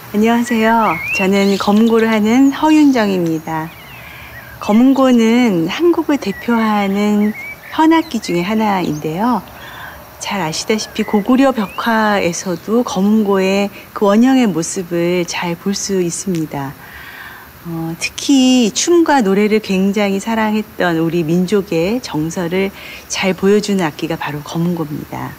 안녕하세요. 저는 검은고를 하는 허윤정입니다. 검은고는 한국을 대표하는 현악기 중에 하나인데요. 잘 아시다시피 고구려 벽화에서도 검은고의 그 원형의 모습을 잘 볼 수 있습니다. 특히 춤과 노래를 굉장히 사랑했던 우리 민족의 정서를 잘 보여주는 악기가 바로 검은고입니다.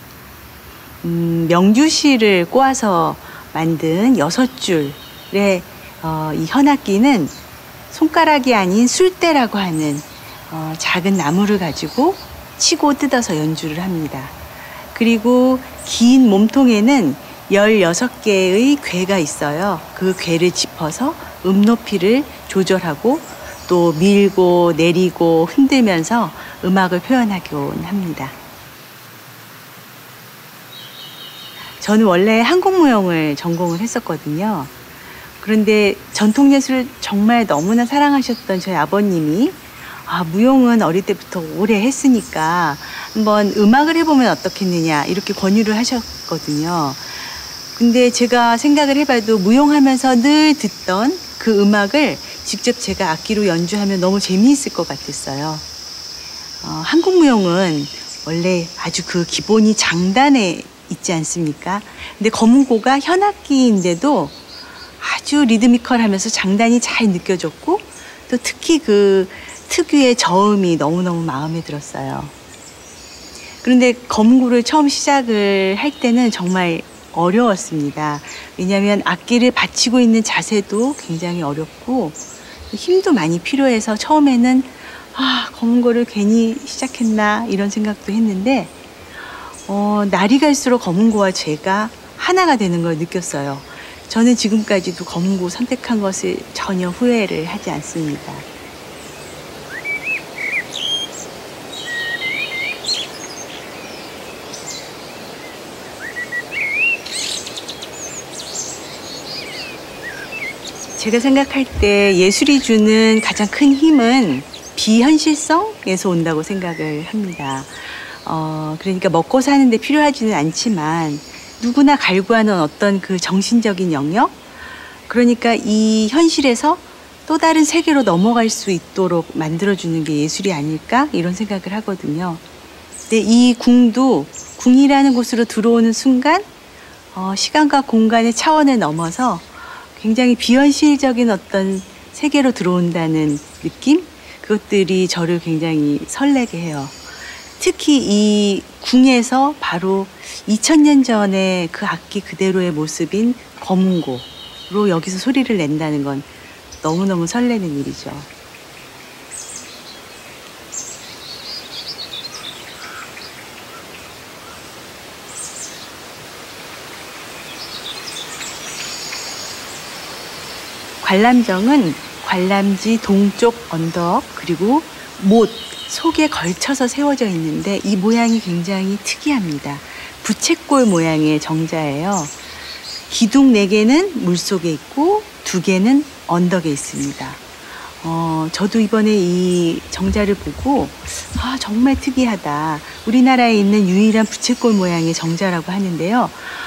명주실을 꼬아서 만든 6줄의 이 현악기는 손가락이 아닌 술대라고 하는 작은 나무를 가지고 치고 뜯어서 연주를 합니다. 그리고 긴 몸통에는 16개의 궤가 있어요. 그 궤를 짚어서 높이를 조절하고 또 밀고 내리고 흔들면서 음악을 표현하곤 합니다. 저는 원래 한국무용을 전공을 했었거든요. 그런데 전통예술을 정말 너무나 사랑하셨던 저희 아버님이 무용은 어릴 때부터 오래 했으니까 한번 음악을 해보면 어떻겠느냐 이렇게 권유를 하셨거든요. 근데 제가 생각을 해봐도 무용하면서 늘 듣던 그 음악을 직접 제가 악기로 연주하면 너무 재미있을 것 같았어요. 한국무용은 원래 아주 그 기본이 장단에 있지 않습니까? 근데 검은고가 현악기인데도 아주 리드미컬하면서 장단이 잘 느껴졌고 또 특히 그 특유의 저음이 너무너무 마음에 들었어요. 그런데 검은고를 처음 시작을 할 때는 정말 어려웠습니다. 왜냐하면 악기를 받치고 있는 자세도 굉장히 어렵고 힘도 많이 필요해서 처음에는 검은고를 괜히 시작했나 이런 생각도 했는데 날이 갈수록 검은고와 제가 하나가 되는 걸 느꼈어요. 저는 지금까지도 검은고 선택한 것을 전혀 후회를 하지 않습니다. 제가 생각할 때 예술이 주는 가장 큰 힘은 비현실성에서 온다고 생각을 합니다. 그러니까 먹고 사는데 필요하지는 않지만 누구나 갈구하는 어떤 그 정신적인 영역? 그러니까 이 현실에서 또 다른 세계로 넘어갈 수 있도록 만들어주는 게 예술이 아닐까? 이런 생각을 하거든요. 근데 이 궁이라는 곳으로 들어오는 순간 시간과 공간의 차원을 넘어서 굉장히 비현실적인 어떤 세계로 들어온다는 느낌? 그것들이 저를 굉장히 설레게 해요. 특히 이 궁에서 바로 2000년 전에 그 악기 그대로의 모습인 검은고로 여기서 소리를 낸다는 건 너무너무 설레는 일이죠. 관람정은 관람지 동쪽 언덕 그리고 못 속에 걸쳐서 세워져 있는데 이 모양이 굉장히 특이합니다. 부채꼴 모양의 정자예요. 기둥 4개는 물속에 있고 2개는 언덕에 있습니다. 저도 이번에 이 정자를 보고 정말 특이하다. 우리나라에 있는 유일한 부채꼴 모양의 정자라고 하는데요.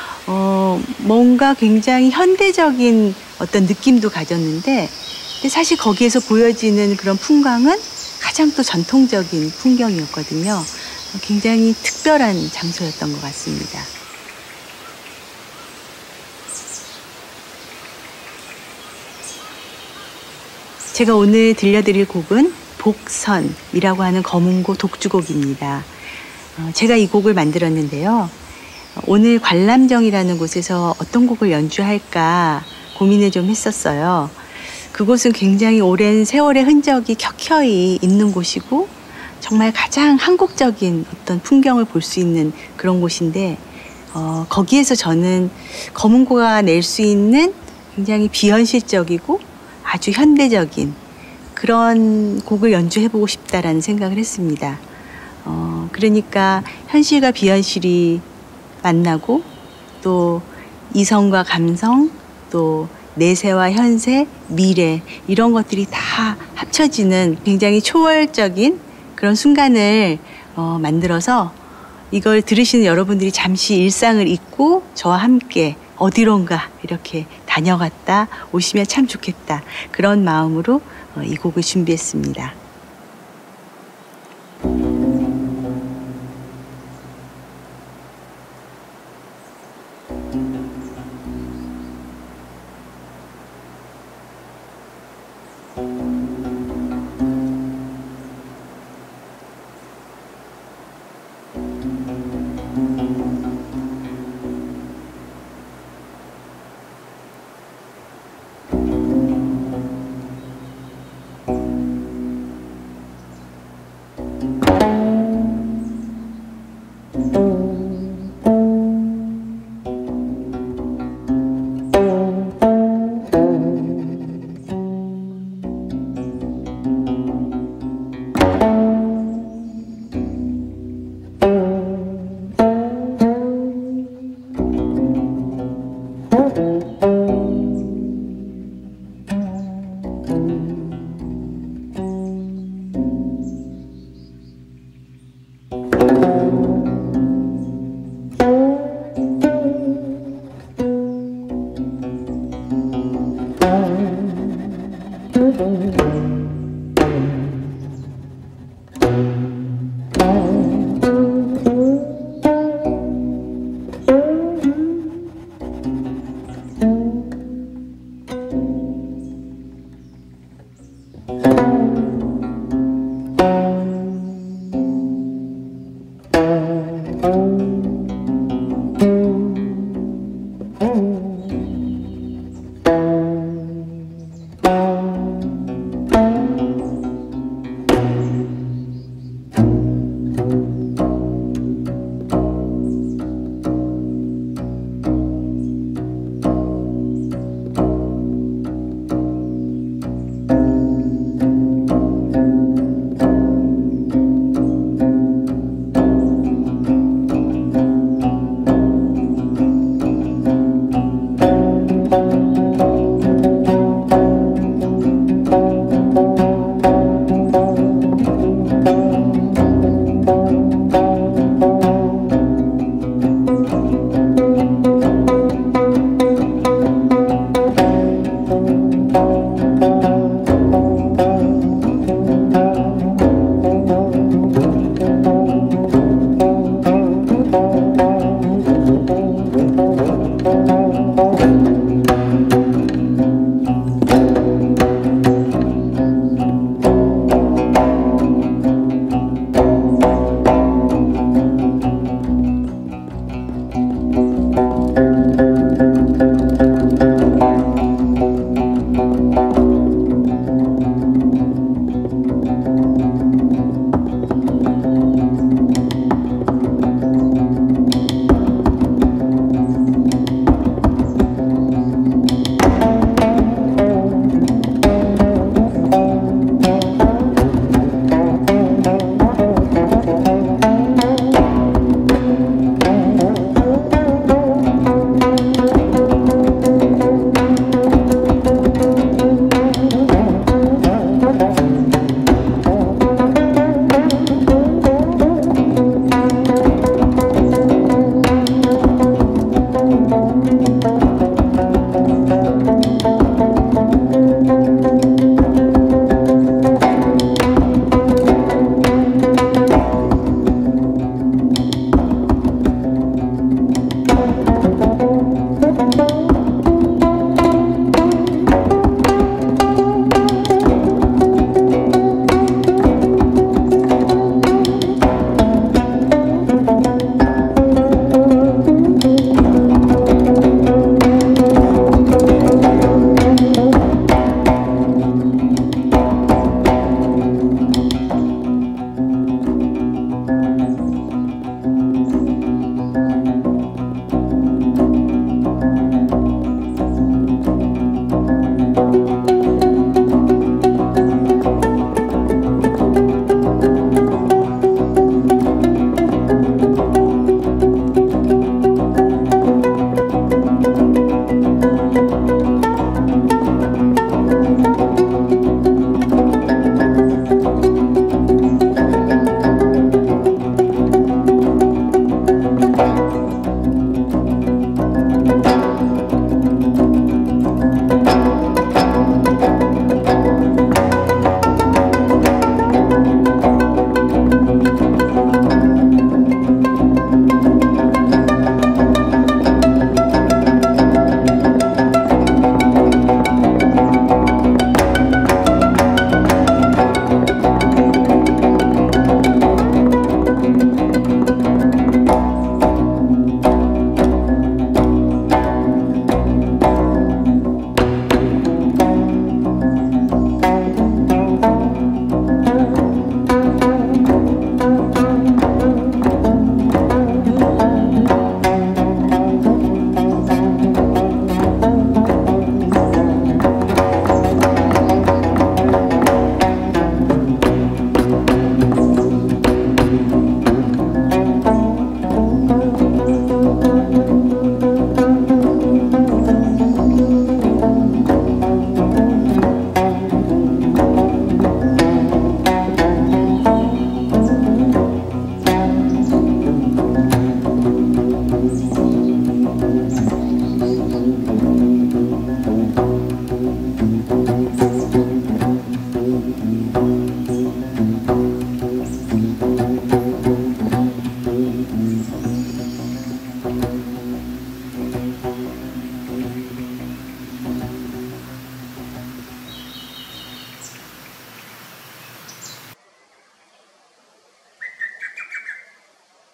뭔가 굉장히 현대적인 어떤 느낌도 가졌는데 사실 거기에서 보여지는 그런 풍광은 가장 또 전통적인 풍경이었거든요. 굉장히 특별한 장소였던 것 같습니다. 제가 오늘 들려드릴 곡은 복선이라고 하는 검은고 독주곡입니다. 제가 이 곡을 만들었는데요. 오늘 관람정이라는 곳에서 어떤 곡을 연주할까 고민을 좀 했었어요. 그곳은 굉장히 오랜 세월의 흔적이 켜켜이 있는 곳이고 정말 가장 한국적인 어떤 풍경을 볼 수 있는 그런 곳인데 거기에서 저는 검은고가 낼 수 있는 굉장히 비현실적이고 아주 현대적인 그런 곡을 연주해보고 싶다라는 생각을 했습니다. 그러니까 현실과 비현실이 만나고 또 이성과 감성 또 내세와 현세, 미래 이런 것들이 다 합쳐지는 굉장히 초월적인 그런 순간을 만들어서 이걸 들으시는 여러분들이 잠시 일상을 잊고 저와 함께 어디론가 이렇게 다녀갔다 오시면 참 좋겠다. 그런 마음으로 이 곡을 준비했습니다.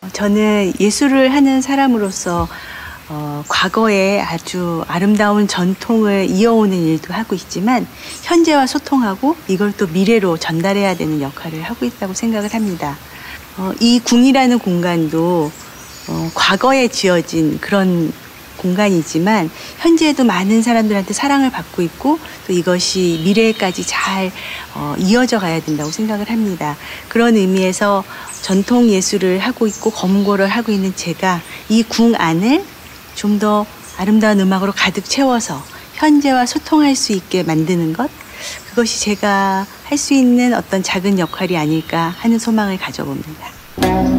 저는 예술을 하는 사람으로서 과거에 아주 아름다운 전통을 이어오는 일도 하고 있지만 현재와 소통하고 이걸 또 미래로 전달해야 되는 역할을 하고 있다고 생각을 합니다. 이 궁이라는 공간도 과거에 지어진 그런 공간이지만 현재에도 많은 사람들한테 사랑을 받고 있고 또 이것이 미래까지 잘 이어져 가야 된다고 생각을 합니다. 그런 의미에서 전통 예술을 하고 있고 검고를 하고 있는 제가 이 궁 안을 좀 더 아름다운 음악으로 가득 채워서 현재와 소통할 수 있게 만드는 것, 그것이 제가 할 수 있는 어떤 작은 역할이 아닐까 하는 소망을 가져봅니다.